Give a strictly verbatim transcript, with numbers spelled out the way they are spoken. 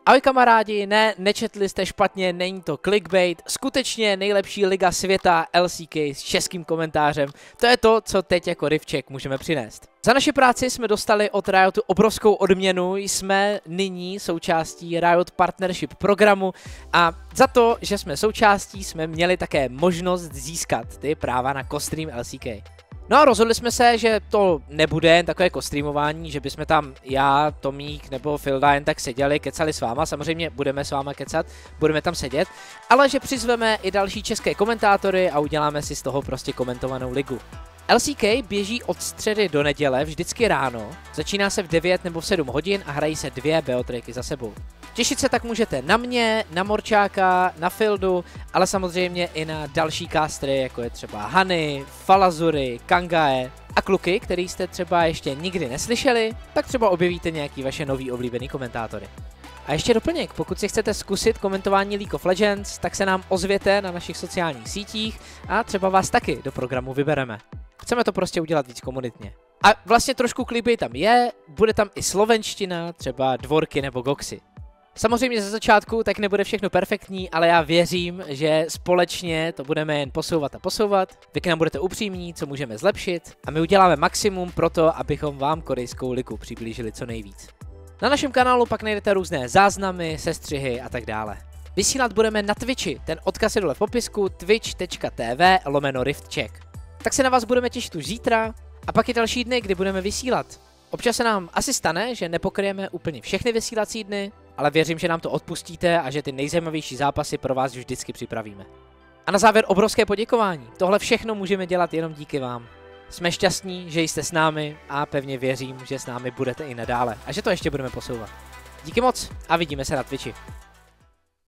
Ahoj kamarádi, ne, nečetli jste špatně, není to clickbait, skutečně nejlepší liga světa L C K s českým komentářem, to je to, co teď jako Rivček můžeme přinést. Za naši práci jsme dostali od Riotu obrovskou odměnu, jsme nyní součástí Riot Partnership programu a za to, že jsme součástí, jsme měli také možnost získat ty práva na co-stream L C K. No a rozhodli jsme se, že to nebude jen takové kostreamování, že bychom tam já, Tomík nebo Filda jen tak seděli, kecali s váma, samozřejmě budeme s váma kecat, budeme tam sedět, ale že přizveme i další české komentátory a uděláme si z toho prostě komentovanou ligu. L C K běží od středy do neděle vždycky ráno, začíná se v devět nebo v sedm hodin a hrají se dvě B O trojky za sebou. Těšit se tak můžete na mě, na Morčáka, na Fildu, ale samozřejmě i na další castery, jako je třeba Hany, Falazury, Kangae a kluky, který jste třeba ještě nikdy neslyšeli, tak třeba objevíte nějaký vaše nový oblíbený komentátory. A ještě doplněk, pokud si chcete zkusit komentování League of Legends, tak se nám ozvěte na našich sociálních sítích a třeba vás taky do programu vybereme. Chceme to prostě udělat víc komunitně. A vlastně trošku clickbait tam je, bude tam i slovenština, třeba dvorky nebo goxy. Samozřejmě ze začátku tak nebude všechno perfektní, ale já věřím, že společně to budeme jen posouvat a posouvat. Vy k nám budete upřímní, co můžeme zlepšit a my uděláme maximum pro to, abychom vám korejskou ligu přiblížili co nejvíc. Na našem kanálu pak najdete různé záznamy, sestřihy a tak dále. Vysílat budeme na Twitchi, ten odkaz je dole v popisku twitch tečka tv lomeno riftcheck. Tak se na vás budeme těšit už zítra a pak i další dny, kdy budeme vysílat. Občas se nám asi stane, že nepokryjeme úplně všechny vysílací dny, ale věřím, že nám to odpustíte a že ty nejzajímavější zápasy pro vás vždycky připravíme. A na závěr obrovské poděkování. Tohle všechno můžeme dělat jenom díky vám. Jsme šťastní, že jste s námi a pevně věřím, že s námi budete i nadále a že to ještě budeme posouvat. Díky moc a vidíme se na Twitchi.